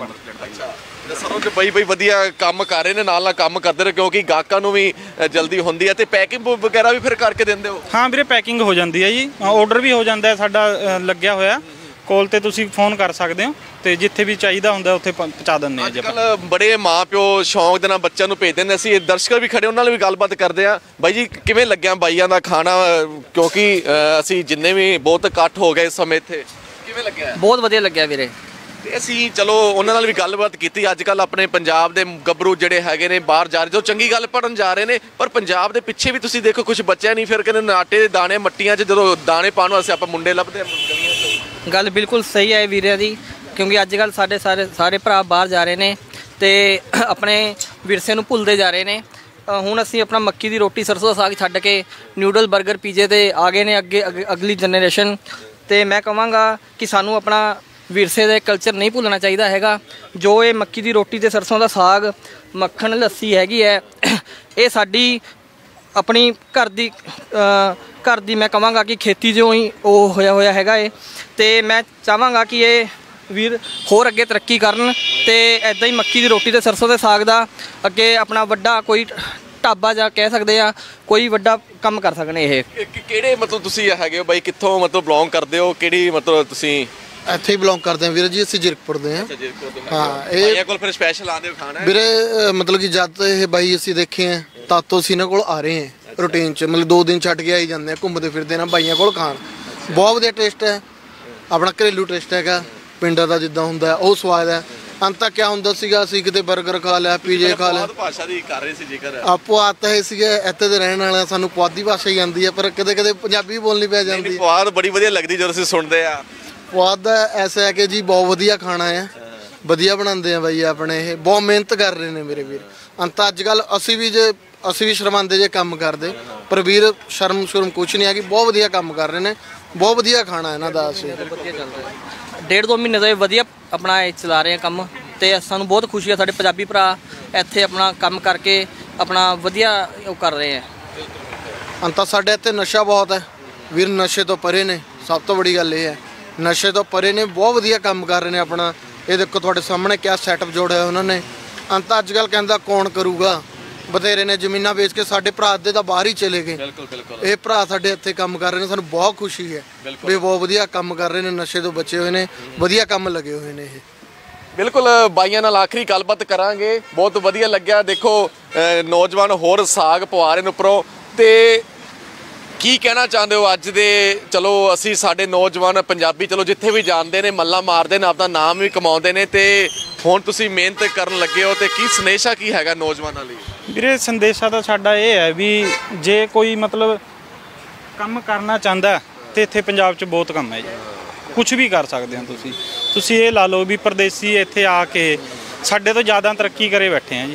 ਸਰੋਂ 'ਚ ਬਈ ਵਧੀਆ ਕੰਮ ਕਰ ਰਹੇ ਨੇ, ਨਾਲ ਕੰਮ ਕਰਦੇ ਰਹੇ, ਕਿਉਂਕਿ ਗਾਹਕਾਂ ਨੂੰ ਵੀ ਜਲਦੀ ਹੁੰਦੀ ਹੈ। ਤੇ ਪੈਕਿੰਗ ਵਗੈਰਾ ਵੀ ਫਿਰ ਕਰਕੇ ਦਿੰਦੇ ਹੋ? ਹਾਂ ਵੀਰੇ ਪੈਕਿੰਗ ਹੋ ਜਾਂਦੀ ਹੈ ਜੀ, ਆਰਡਰ ਵੀ ਹੋ ਜਾਂਦਾ, ਸਾਡਾ ਲੱਗਿਆ ਹੋਇਆ ਕੋਲ ਤੇ, ਤੁਸੀਂ ਫੋਨ ਕਰ ਸਕਦੇ ਹੋ ਤੇ ਜਿੱਥੇ ਵੀ ਚਾਹੀਦਾ ਹੁੰਦਾ ਉੱਥੇ ਪਹੁੰਚਾ ਦਿੰਦੇ ਆ ਜੀ। ਅੱਜਕੱਲ ਬੜੇ ਮਾਂ ਪਿਓ ਸ਼ੌਂਕ ਦੇ ਨਾਲ ਬੱਚਿਆਂ ਨੂੰ ਭੇਜਦੇ ਨੇ, ਅਸੀਂ ਦਰਸ਼ਕ ਵੀ ਖੜੇ ਉਹਨਾਂ ਨਾਲ ਵੀ ਗੱਲਬਾਤ ਕਰਦੇ ਆ। ਬਾਈ ਜੀ ਕਿਵੇਂ ਲੱਗਿਆ ਬਾਈਆਂ ਦਾ ਖਾਣਾ, ਕਿਉਂਕਿ ਅਸੀਂ ਜਿੰਨੇ ਵੀ ਬਹੁਤ ਇਕੱਠ ਹੋ ਗਏ ਇਸ ਸਮੇਂ ਇੱਥੇ, ਕਿਵੇਂ ਲੱਗਿਆ? ਬਹੁਤ ਵਧੀਆ ਲੱਗਿਆ ਵੀਰੇ। ਤੇ ਅਸੀਂ ਚਲੋ ਉਹਨਾਂ ਨਾਲ ਵੀ ਗੱਲਬਾਤ ਕੀਤੀ। ਅੱਜ ਕੱਲ ਆਪਣੇ ਪੰਜਾਬ ਦੇ ਗੱਭਰੂ ਜਿਹੜੇ ਹੈਗੇ ਨੇ ਬਾਹਰ ਜਾ ਰਹੇ, ਜੋ ਚੰਗੀ ਗੱਲ ਪੜਨ ਜਾ ਰਹੇ ਨੇ, ਪਰ ਪੰਜਾਬ ਦੇ ਪਿੱਛੇ ਵੀ ਤੁਸੀਂ ਦੇਖੋ ਕੁਝ ਬੱਚਿਆਂ ਨਹੀਂ, ਫਿਰ ਕਹਿੰਦੇ ਨਾਟੇ ਦੇ ਦਾਣੇ ਮੱਟੀਆਂ 'ਚ ਜਦੋਂ ਦਾਣੇ ਪਾਉਣ ਵਾਸਤੇ ਆਪਾਂ ਮੁੰਡੇ ਲੱਭਦੇ ਆ ਗਲੀਆਂ 'ਚ। ਗੱਲ ਬਿਲਕੁਲ ਸਹੀ ਹੈ ਵੀਰੇ ਦੀ, ਕਿਉਂਕਿ ਅੱਜ ਕੱਲ ਸਾਡੇ ਸਾਰੇ ਭਰਾ ਬਾਹਰ ਜਾ ਰਹੇ ਨੇ ਤੇ ਆਪਣੇ ਵਿਰਸੇ ਨੂੰ ਭੁੱਲਦੇ ਜਾ ਰਹੇ ਨੇ। ਹੁਣ ਅਸੀਂ ਆਪਣਾ ਮੱਕੀ ਦੀ ਰੋਟੀ ਸਰਸੋਂ ਦਾ ਸਾਗ ਛੱਡ ਕੇ ਨਿਊਡਲ 버ਗਰ ਪੀਜ਼ੇ ਤੇ ਆ ਗਏ ਨੇ ਅਗਲੀ ਜਨਰੇਸ਼ਨ। ਤੇ ਮੈਂ ਕਹਾਂਗਾ ਕਿ ਸਾਨੂੰ ਆਪਣਾ ਵਿਰਸੇ ਦੇ ਕਲਚਰ ਨਹੀਂ ਭੁੱਲਣਾ ਚਾਹੀਦਾ ਹੈਗਾ। ਜੋ ਇਹ ਮੱਕੀ ਦੀ ਰੋਟੀ ਤੇ ਸਰਸੋਂ ਦਾ ਸਾਗ, ਮੱਖਣ, ਲੱਸੀ ਹੈਗੀ ਹੈ, ਇਹ ਸਾਡੀ ਆਪਣੀ ਘਰ ਦੀ ਮੈਂ ਕਹਾਂਗਾ ਕਿ ਖੇਤੀ ਜੋ ਹੀ ਉਹ ਹੋਇਆ ਹੈਗਾ ਏ। ਤੇ ਮੈਂ ਚਾਹਾਂਗਾ ਕਿ ਇਹ ਵੀਰ ਹੋਰ ਅੱਗੇ ਤਰੱਕੀ ਕਰਨ ਤੇ ਐਦਾਂ ਹੀ ਮੱਕੀ ਦੀ ਰੋਟੀ ਤੇ ਸਰਸੋਂ ਦੇ ਸਾਗ ਦਾ ਅੱਗੇ ਆਪਣਾ ਵੱਡਾ ਕੋਈ ਢਾਬਾ ਜਾਂ ਕਹਿ ਸਕਦੇ ਆ ਕੋਈ ਵੱਡਾ ਕੰਮ ਕਰ ਸਕਣ। ਇਹ ਕਿਹੜੇ ਮਤਲਬ ਤੁਸੀਂ ਹੈਗੇ ਹੋ ਬਾਈ, ਕਿੱਥੋਂ ਮਤਲਬ ਬਿਲੋਂਗ ਕਰਦੇ ਹੋ, ਕਿਹੜੀ ਮਤਲਬ ਤੁਸੀਂ? ਇੱਥੇ ਹੀ ਬਿਲੋਂਗ ਕਰਦੇ ਹਾਂ ਵੀਰੇ ਜੀ, ਅਸੀਂ ਜ਼ੀਰਕਪੁਰ ਦੇ ਹਾਂ। ਹਾਂ, ਇਹ ਕੋਲ ਫਿਰ ਸਪੈਸ਼ਲ ਆਉਂਦੇ ਹੋ ਖਾਣਾ ਵੀਰੇ, ਮਤਲਬ ਕਿ ਜਦ ਇਹ ਬਾਈ ਅਸੀਂ ਦੇਖੇ ਆ ਤਦ ਤੋਂ ਅਸੀਂ ਇਹਨਾਂ ਕੋਲ ਆ ਰਹੇ ਹਾਂ ਰੂਟੀਨ 'ਚ, ਮਤਲਬ 2 ਦਿਨ ਛੱਡ ਕੇ ਆਈ ਜਾਂਦੇ ਆ, ਘੁੰਮਦੇ ਫਿਰਦੇ ਨਾ ਬਾਈਆਂ ਕੋਲ ਖਾਣ। ਬਹੁਤ ਵਧੀਆ ਟੇਸਟ ਹੈ, ਆਪਣਾ ਘਰੇਲੂ ਟੇਸਟ ਹੈਗਾ, ਪਿੰਡਾਂ ਦਾ ਜਿੱਦਾਂ ਹੁੰਦਾ ਉਹ ਸਵਾਦ ਹੈ। ਅੰਤ ਤੱਕ ਕਿਆ ਹੁੰਦਾ ਸੀਗਾ, ਅਸੀਂ ਕਿਤੇ 버ਗਰ ਖਾ ਲਿਆ, ਪੀਜ਼ੇ ਖਾ ਲਿਆ। ਭਾਸ਼ਾ ਦੀ ਕਰ ਰਹੇ ਸੀ ਜ਼ਿਕਰ। ਆਪੋ ਆਤ ਇਹ ਸੀਗੇ ਇੱਥੇ ਦੇ ਰਹਿਣ ਵਾਲਿਆਂ, ਸਾਨੂੰ ਪੁਆਧੀ ਭਾਸ਼ਾ ਹੀ ਆਉਂਦੀ ਹੈ, ਪਰ ਕਦੇ ਕਦੇ ਪੰਜਾਬੀ ਬੋਲਣੀ ਪੈ ਜਾਂਦੀ ਹੈ। ਪੁਆਧ ਬੜੀ ਵਧੀਆ ਲੱਗਦੀ ਜਦੋਂ ਅਸੀਂ ਸੁਣਦੇ ਆ। ਪੁਆਧ ਦਾ ਐਸਾ ਹੈ ਕਿ ਜੀ ਬਹੁਤ ਵਧੀਆ ਖਾਣਾ ਹੈ, ਵਧੀਆ ਬਣਾਉਂਦੇ ਆ ਬਾਈ ਆਪਣੇ, ਇਹ ਬਹੁਤ ਮਿਹਨਤ ਕਰ ਰਹੇ ਨੇ ਮੇਰੇ ਵੀਰ। ਅੰਤ ਅੱਜ ਕੱਲ ਅਸੀਂ ਵੀ ਸ਼ਰਮਾਂਦੇ ਜੇ ਕੰਮ ਕਰਦੇ, ਪਰ ਵੀਰ ਸ਼ਰਮ ਕੁਛ ਨਹੀਂ ਹੈ ਕਿ ਬਹੁਤ ਵਧੀਆ ਕੰਮ ਕਰ ਰਹੇ ਨੇ, ਬਹੁਤ ਵਧੀਆ ਖਾਣਾ ਇਹਨਾਂ ਦਾ। ਅਸੀਂ ਵਧੀਆ ਚੱਲ ਰਿਹਾ, 1.5-2 ਮਹੀਨੇ ਤੋਂ ਇਹ ਵਧੀਆ ਆਪਣਾ ਇਹ ਚਲਾ ਰਹੇ ਆ ਕੰਮ, ਤੇ ਸਾਨੂੰ ਬਹੁਤ ਖੁਸ਼ੀ ਹੈ ਸਾਡੇ ਪੰਜਾਬੀ ਭਰਾ ਇੱਥੇ ਆਪਣਾ ਕੰਮ ਕਰਕੇ ਆਪਣਾ ਵਧੀਆ ਉਹ ਕਰ ਰਹੇ ਆ। ਅੰਤ ਸਾਡੇ ਇੱਥੇ ਨਸ਼ਾ ਬਹੁਤ ਹੈ ਵੀਰ, ਨਸ਼ੇ ਤੋਂ ਪਰੇ ਨੇ, ਸਭ ਤੋਂ ਬੜੀ ਗੱਲ ਇਹ ਹੈ ਨਸ਼ੇ ਤੋਂ ਪਰੇ ਨੇ, ਬਹੁਤ ਵਧੀਆ ਕੰਮ ਕਰ ਰਹੇ ਨੇ ਆਪਣਾ। ਇਹ ਦੇਖੋ ਤੁਹਾਡੇ ਸਾਹਮਣੇ ਕਿਆ ਸੈਟਅਪ ਜੋੜਿਆ ਉਹਨਾਂ ਨੇ। ਅੰਤ ਅੱਜ ਕੱਲ ਕਹਿੰਦਾ ਕੌਣ ਕਰੂਗਾ, ਬਥੇਰੇ ਨੇ ਜ਼ਮੀਨਾਂ ਵੇਚ ਕੇ, ਸਾਡੇ ਭਰਾ ਅੱਧੇ ਤਾਂ ਬਾਹਰ ਹੀ ਚਲੇ ਗਏ। ਇਹ ਭਰਾ ਸਾਡੇ ਇੱਥੇ ਕੰਮ ਕਰ ਰਹੇ ਨੇ, ਸਾਨੂੰ ਬਹੁਤ ਖੁਸ਼ੀ ਹੈ ਵੀ ਬਹੁਤ ਵਧੀਆ ਕੰਮ ਕਰ ਰਹੇ ਨੇ, ਨਸ਼ੇ ਤੋਂ ਬਚੇ ਹੋਏ ਨੇ, ਵਧੀਆ ਕੰਮ ਲੱਗੇ ਹੋਏ ਨੇ ਇਹ। ਬਿਲਕੁਲ ਬਾਈਆਂ ਨਾਲ ਆਖਰੀ ਗੱਲਬਾਤ ਕਰਾਂਗੇ। ਬਹੁਤ ਵਧੀਆ ਲੱਗਿਆ, ਦੇਖੋ ਨੌਜਵਾਨ ਹੋਰ ਸਾਗ ਪਵਾ ਰਹੇ ਨੇ ਉੱਪਰੋਂ। ਤੇ ਕੀ ਕਹਿਣਾ ਚਾਹੁੰਦੇ ਹੋ ਅੱਜ ਦੇ, ਚਲੋ ਅਸੀਂ ਸਾਡੇ ਨੌਜਵਾਨ ਪੰਜਾਬੀ ਚਲੋ ਜਿੱਥੇ ਵੀ ਜਾਂਦੇ ਨੇ ਮੱਲਾ ਮਾਰਦੇ ਨੇ, ਆਪਦਾ ਨਾਮ ਵੀ ਕਮਾਉਂਦੇ ਨੇ, ਤੇ ਹੁਣ ਤੁਸੀਂ ਮਿਹਨਤ ਕਰਨ ਲੱਗੇ ਹੋ, ਤੇ ਕੀ ਸੰਦੇਸ਼ਾ ਕੀ ਹੈਗਾ ਨੌਜਵਾਨਾਂ ਲਈ? ਵੀਰੇ ਸੰਦੇਸ਼ਾ ਤਾਂ ਸਾਡਾ ਇਹ ਹੈ ਵੀ ਜੇ ਕੋਈ ਮਤਲਬ ਕੰਮ ਕਰਨਾ ਚਾਹੁੰਦਾ ਤੇ ਇੱਥੇ ਪੰਜਾਬ 'ਚ ਬਹੁਤ ਕੰਮ ਹੈ ਜੀ, ਕੁਝ ਵੀ ਕਰ ਸਕਦੇ ਹੋ ਤੁਸੀਂ ਇਹ ਲਾ ਲਓ ਵੀ ਪਰਦੇਸੀ ਇੱਥੇ ਆ ਕੇ ਸਾਡੇ ਤੋਂ ਜ਼ਿਆਦਾ ਤਰੱਕੀ ਕਰੇ ਬੈਠੇ ਆ ਜੀ।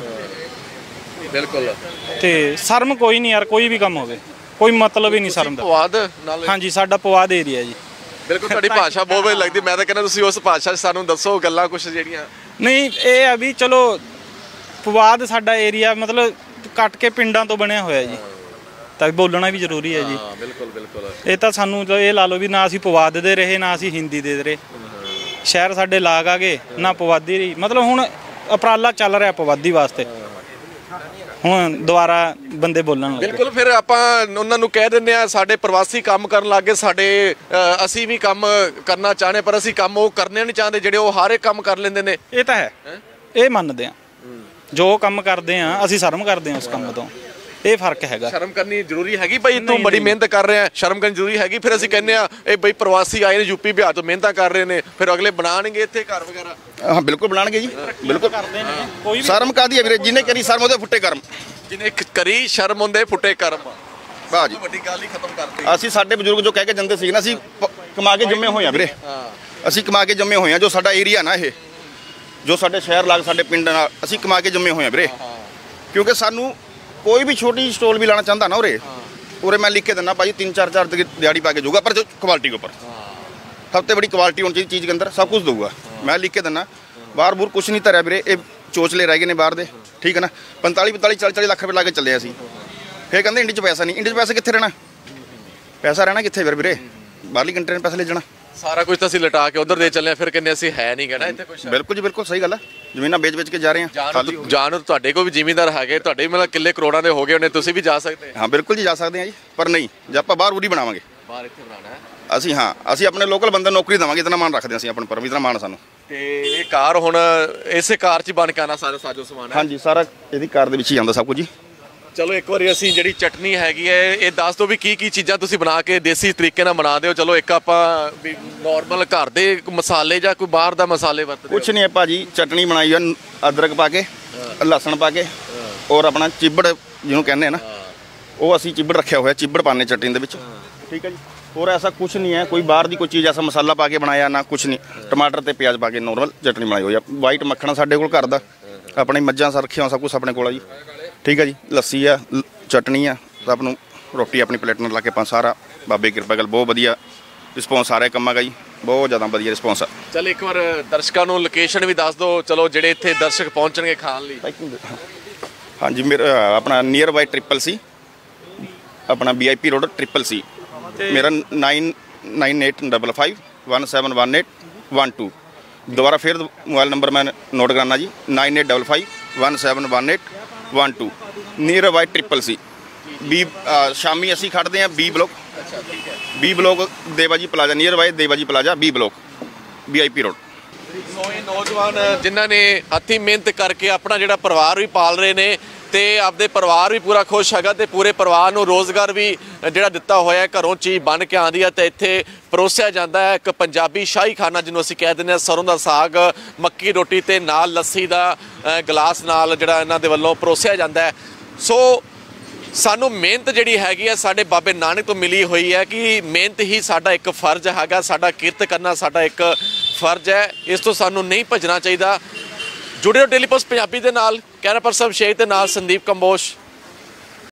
ਬਿਲਕੁਲ। ਤੇ ਸ਼ਰਮ ਕੋਈ ਨਹੀਂ ਯਾਰ, ਕੋਈ ਵੀ ਕੰਮ ਹੋਵੇ, ਕੋਈ ਮਤਲਬ ਹੀ ਨਹੀਂ ਸ਼ਰਮ ਦਾ। ਪੁਆਧ ਨਾਲ? ਹਾਂਜੀ, ਸਾਡਾ ਪੁਆਧ ਏਰੀਆ ਜੀ। ਬਿਲਕੁਲ, ਤੁਹਾਡੀ ਭਾਸ਼ਾ ਬਹੁਤ ਵਧੀਆ ਲੱਗਦੀ। ਮੈਂ ਤਾਂ ਕਹਿੰਦਾ ਤੁਸੀਂ ਉਸ ਭਾਸ਼ਾ 'ਚ ਸਾਨੂੰ ਦੱਸੋ ਗੱਲਾਂ ਕੁਝ ਜਿਹੜੀਆਂ। ਨਹੀਂ, ਇਹ ਆ ਵੀ ਚਲੋ ਪੁਆਧ ਸਾਡਾ ਏਰੀਆ ਮਤਲਬ ਕੱਟ ਕੇ ਪਿੰਡਾਂ ਤੋਂ ਬਣਿਆ ਹੋਇਆ ਜੀ, ਤਾਂ ਬੋਲਣਾ ਵੀ ਜ਼ਰੂਰੀ ਹੈ ਜੀ। ਬਿਲਕੁਲ। ਇਹ ਤਾਂ ਸਾਨੂੰ ਇਹ ਲਾ ਲਓ ਵੀ ਨਾ ਅਸੀਂ ਪੁਆਧ ਦੇ ਰਹੇ, ਨਾ ਅਸੀਂ ਹਿੰਦੀ ਦੇ ਰਹੇ। ਸ਼ਹਿਰ ਸਾਡੇ ਲਾਗ ਆ ਗਏ, ਨਾ ਪੁਆਧੀ ਰਹੀ। ਮਤਲਬ ਹੁਣ ਉਪਰਾਲਾ ਚੱਲ ਰਿਹਾ ਪੁਆਧੀ ਵਾਸਤੇ, ਹੁਣ ਦੁਬਾਰਾ ਬੰਦੇ ਬੋਲਣ ਲੱਗੇ। ਬਿਲਕੁਲ, ਫਿਰ ਆਪਾਂ ਉਹਨਾਂ ਨੂੰ ਕਹਿ ਦਿੰਦੇ ਆ ਸਾਡੇ ਪ੍ਰਵਾਸੀ ਕੰਮ ਕਰਨ ਲੱਗੇ, ਸਾਡੇ ਅਸੀਂ ਵੀ ਕੰਮ ਕਰਨਾ ਚਾਹਨੇ, ਪਰ ਅਸੀਂ ਕੰਮ ਉਹ ਕਰਨੇ ਨਹੀਂ ਚਾਹੁੰਦੇ ਜਿਹੜੇ ਉਹ ਹਰ ਇੱਕ ਕੰਮ ਕਰ ਲੈਂਦੇ ਨੇ। ਇਹ ਤਾਂ ਹੈ, ਇਹ ਮੰਨਦੇ ਆ, ਜੋ ਕੰਮ ਕਰਦੇ ਆ ਅਸੀਂ ਸ਼ਰਮ ਕਰਦੇ ਆ ਉਸ ਕੰਮ ਤੋਂ, ਇਹ ਫਰਕ ਹੈਗਾ। ਸ਼ਰਮ ਕਰਨੀ ਜ਼ਰੂਰੀ ਹੈਗੀ ਭਾਈ, ਤੂੰ ਬੜੀ ਮਿਹਨਤ ਕਰ ਰਿਹਾ, ਸ਼ਰਮ ਕਰਨੀ ਜ਼ਰੂਰੀ ਹੈਗੀ। ਫਿਰ ਅਸੀਂ ਕਹਿੰਦੇ ਆ ਇਹ ਬਈ ਪ੍ਰਵਾਸੀ ਆਏ ਨੇ ਯੂਪੀ ਬਿਹਾਰ ਤੋਂ, ਮਿਹਨਤਾਂ ਕਰ ਰਹੇ ਨੇ, ਫਿਰ ਅਗਲੇ ਬਣਾਉਣਗੇ ਇੱਥੇ ਘਰ ਵਗੈਰਾ। ਹਾਂ ਬਿਲਕੁਲ ਬਣਾਉਣਗੇ ਜੀ, ਬਿਲਕੁਲ ਕਰਦੇ ਨੇ ਕੋਈ ਵੀ। ਸ਼ਰਮ ਕਾਹਦੀ ਹੈ ਵੀਰੇ, ਜਿਹਨੇ ਕਰੀ ਸ਼ਰਮ ਉਹਦੇ ਫੁੱਟੇ ਕਰਮ। ਜਿਹਨੇ ਕਰੀ ਸ਼ਰਮ ਹੁੰਦੇ ਫੁੱਟੇ ਕਰਮ। ਵਾਹ ਜੀ, ਵੱਡੀ ਗੱਲ ਹੀ ਖਤਮ ਕਰਤੀ। ਅਸੀਂ ਸਾਡੇ ਬਜ਼ੁਰਗ ਜੋ ਕਹਿ ਕੇ ਜਾਂਦੇ ਸੀ ਨਾ, ਅਸੀਂ ਕਮਾ ਕੇ ਜੰਮੇ ਹੋਏ ਆ ਵੀਰੇ, ਅਸੀਂ ਕਮਾ ਕੇ ਜੰਮੇ ਹੋਏ ਆ। ਜੋ ਸਾਡਾ ਏਰੀਆ ਨਾ ਇਹ, ਜੋ ਸਾਡੇ ਸ਼ਹਿਰ ਲਾਗ ਸਾਡੇ ਪਿੰਡ ਨਾਲ, ਅਸੀਂ ਕਮਾ ਕੇ ਜੰਮੇ ਹੋਏ ਆ ਵੀਰੇ। ਕਿਉਂਕਿ ਸਾਨੂੰ ਕੋਈ ਵੀ ਛੋਟੀ ਸਟੋਲ ਵੀ ਲਾਣਾ ਚਾਹੁੰਦਾ ਨਾ ਉਰੇ ਮੈਂ ਲਿਖ ਕੇ ਦਿੰਦਾ ਭਾई 3-4 ਦਿਹਾੜੀ पा के दूंगा, पर जो क्वालिटी के ऊपर सबसे बड़ी क्वालिटी होनी चाहिए चीज़ के अंदर, सब कुछ दूंगा मैं लिख के दिना। बाहर बूर कुछ नहीं धरिया वीरे, ये चोचले रह गए ने बाहर दे, ठीक है ना। 45-40 लाख रुपये ला के चले असी, फिर कहते इंडिया पैसा नहीं। इंडिया पैसे कितने रहना, पैसा रहना कितने वीरे, बाहरली कंट्री ने पैसा ले जाना। सारा कुछ ਅਸੀਂ ਲਟਾ ਕੇ ਉਧਰ ਦੇ ਚੱਲੇ, ਫਿਰ ਕਹਿੰਦੇ ਅਸੀਂ ਹੈ ਨਹੀਂ ਕਹਿਣਾ ਇੱਥੇ ਕੁਝ। ਬਿਲਕੁਲ ਜੀ, ਬਿਲਕੁਲ ਸਹੀ ਗੱਲ ਹੈ। ਜ਼ਮੀਨਾਂ ਵੇਚ ਕੇ ਜਾ ਰਹੇ ਹਾਂ। ਜਾਨ ਤੁਹਾਡੇ ਕੋਲ ਵੀ ਜ਼ਿਮੀਂਦਾਰ ਹੈਗੇ, ਤੁਹਾਡੇ ਵੀ ਮਤਲਬ ਕਿੱਲੇ ਕਰੋੜਾਂ ਦੇ ਹੋ ਗਏ ਹੋਣੇ, ਤੁਸੀਂ ਵੀ ਜਾ ਸਕਦੇ। ਹਾਂ ਬਿਲਕੁਲ ਜੀ ਜਾ ਸਕਦੇ ਹਾਂ ਜੀ, ਪਰ ਨਹੀਂ ਜੇ ਆਪਾਂ ਬਾਹਰ ਉਰੀ ਬਣਾਵਾਂਗੇ, ਬਾਹਰ ਇੱਥੇ ਬਣਾਉਣਾ ਹੈ ਅਸੀਂ। ਹਾਂ ਅਸੀਂ ਆਪਣੇ ਲੋਕਲ ਬੰਦੇ ਨੌਕਰੀ ਦੇਵਾਂਗੇ, ਇਤਨਾ ਮਾਣ ਰੱਖਦੇ ਅਸੀਂ ਆਪਣੇ ਪਰ, ਇਤਨਾ ਮਾਣ ਸਾਨੂੰ। ਤੇ ਇਹ ਕਾਰ ਹੁਣ ਇਸੇ ਕਾਰ 'ਚ ਬਣ ਕੇ ਆਣਾ ਸਾਰਾ ਸਾਜੋ ਸਮਾਨ ਹੈ? ਹਾਂਜੀ ਸਾਰਾ ਇਹਦੀ ਕਾਰ ਦੇ ਵਿੱਚ ਹੀ ਆਉਂਦਾ ਸਭ ਕੁਝ ਜੀ। ਚਲੋ ਇੱਕ ਵਾਰੀ ਅਸੀਂ ਜਿਹੜੀ ਚਟਨੀ ਹੈਗੀ ਹੈ ਇਹ ਦੱਸ ਦਿਓ ਵੀ ਕੀ ਕੀ ਚੀਜ਼ਾਂ ਤੁਸੀਂ ਬਣਾ ਕੇ ਦੇਸੀ ਤਰੀਕੇ ਨਾਲ ਬਣਾਉਂਦੇ ਹੋ। ਚਲੋ ਇੱਕ ਆਪਾਂ ਵੀ ਨਾਰਮਲ ਘਰ ਦੇ ਮਸਾਲੇ ਜਾਂ ਕੋਈ ਬਾਹਰ ਦਾ ਮਸਾਲੇ ਵਰਤਦੇ? ਕੁਛ ਨਹੀਂ ਹੈ ਭਾਜੀ, ਚਟਨੀ ਬਣਾਈ ਆ ਅਦਰਕ ਪਾ ਕੇ, ਲਸਣ ਪਾ ਕੇ, ਔਰ ਆਪਣਾ ਚਿੱਬੜ ਜਿਹਨੂੰ ਕਹਿੰਦੇ ਆ ਨਾ, ਉਹ ਅਸੀਂ ਚਿੱਬੜ ਰੱਖਿਆ ਹੋਇਆ, ਚਿੱਬੜ ਪਾਉਂਦੇ ਚਟਨੀ ਦੇ ਵਿੱਚ, ਠੀਕ ਹੈ ਜੀ। ਹੋਰ ਐਸਾ ਕੁਛ ਨਹੀਂ ਹੈ, ਕੋਈ ਬਾਹਰ ਦੀ ਕੋਈ ਚੀਜ਼ ਐਸਾ ਮਸਾਲਾ ਪਾ ਕੇ ਬਣਾਇਆ ਨਾ ਕੁਛ ਨਹੀਂ। ਟਮਾਟਰ ਤੇ ਪਿਆਜ਼ ਪਾ ਕੇ ਨੋਰਮਲ ਚਟਨੀ ਬਣਾਈ ਹੋਈ ਆ। ਵਾਈਟ ਮੱਖਣ ਸਾਡੇ ਕੋਲ ਘਰ ਦਾ, ਆਪਣੀ ਮੱਝਾਂ ਰੱਖੀਆਂ ਸਭ ਕੁਛ ਆਪਣੇ ਕੋਲ ਆ ਜੀ, ਠੀਕ ਹੈ ਜੀ। ਲੱਸੀ ਆ, ਚਟਨੀ ਆ, ਸਭ ਨੂੰ ਰੋਟੀ ਆਪਣੀ ਪਲੇਟ ਨਾਲ ਲਾ ਕੇ ਆਪਾਂ ਸਾਰਾ ਬਾਬੇ ਕਿਰਪਾ ਗੱਲ ਬਹੁਤ ਵਧੀਆ ਰਿਸਪੌਂਸ ਆ ਰਿਹਾ ਕੰਮਾਂ ਦਾ ਜੀ, ਬਹੁਤ ਜ਼ਿਆਦਾ ਵਧੀਆ ਰਿਸਪੌਂਸ ਆ। ਚਲ ਇੱਕ ਵਾਰ ਦਰਸ਼ਕਾਂ ਨੂੰ ਲੋਕੇਸ਼ਨ ਵੀ ਦੱਸ ਦਿਓ, ਚਲੋ ਜਿਹੜੇ ਇੱਥੇ ਦਰਸ਼ਕ ਪਹੁੰਚਣਗੇ ਖਾਣ ਲਈ। ਹਾਂਜੀ ਮੇਰਾ ਆਪਣਾ ਨੀਅਰ ਬਾਈ CCC, ਆਪਣਾ VIP ਰੋਡ CCC, ਮੇਰਾ 998551718112। ਦੁਬਾਰਾ ਫਿਰ ਮੋਬਾਈਲ ਨੰਬਰ ਮੈਂ ਨੋਟ ਕਰਾਨਾ ਜੀ, 9855171812, ਨੀਅਰ ਬਾਈ CCC। ਸ਼ਾਮੀ ਅਸੀਂ ਖੜਦੇ ਹਾਂ B block, B block Devaji plaza, near by Devaji plaza B block, VIP road. So ਇਹ ਨੌਜਵਾਨ ਜਿਨ੍ਹਾਂ ਨੇ ਹੱਥੀਂ ਮਿਹਨਤ ਕਰਕੇ ਆਪਣਾ ਜਿਹੜਾ ਪਰਿਵਾਰ ਵੀ ਪਾਲ ਰਹੇ ਨੇ, ਤੇ ਆਪਦੇ ਪਰਿਵਾਰ ਵੀ ਪੂਰਾ ਖੁਸ਼ ਹੈਗਾ ਤੇ ਪੂਰੇ ਪਰਿਵਾਰ ਨੂੰ ਰੋਜ਼ਗਾਰ ਵੀ ਜਿਹੜਾ ਦਿੱਤਾ ਹੋਇਆ ਹੈ। ਘਰੋਂ ਚੀਜ਼ ਬਣ ਕੇ ਆਉਂਦੀ ਹੈ ਤੇ ਇੱਥੇ ਪਰੋਸਿਆ ਜਾਂਦਾ ਹੈ ਇੱਕ ਪੰਜਾਬੀ ਸ਼ਾਹੀ ਖਾਨਾ ਜਿਹਨੂੰ ਅਸੀਂ ਕਹਿ ਦਿੰਦੇ ਹਾਂ। ਸਰੋਂ ਦਾ ਸਾਗ, ਮੱਕੀ ਰੋਟੀ ਤੇ ਨਾਲ ਲੱਸੀ ਦਾ ਗਲਾਸ ਨਾਲ ਜਿਹੜਾ ਇਹਨਾਂ ਦੇ ਵੱਲੋਂ ਪਰੋਸਿਆ ਜਾਂਦਾ ਹੈ। ਸੋ ਸਾਨੂੰ ਮਿਹਨਤ ਜਿਹੜੀ ਹੈਗੀ ਹੈ ਸਾਡੇ ਬਾਬੇ ਨਾਨਕ ਤੋਂ ਮਿਲੀ ਹੋਈ ਹੈ ਕਿ ਮਿਹਨਤ ਹੀ ਸਾਡਾ ਇੱਕ ਫਰਜ਼ ਹੈਗਾ, ਸਾਡਾ ਕਿਰਤ ਕਰਨਾ ਸਾਡਾ ਇੱਕ ਫਰਜ਼ ਹੈ। ਇਸ ਤੋਂ ਸਾਨੂੰ ਨਹੀਂ ਭੱਜਣਾ ਚਾਹੀਦਾ। ਜੁੜੇ ਰਹੋ ਡੇਲੀ ਪੋਸਟ ਪੰਜਾਬੀ ਦੇ ਨਾਲ। ਕੈਮਰਾ ਪਰਸਨ ਸ਼ੇਖ ਦੇ ਨਾਲ ਸੰਦੀਪ ਕੰਬੋਜ।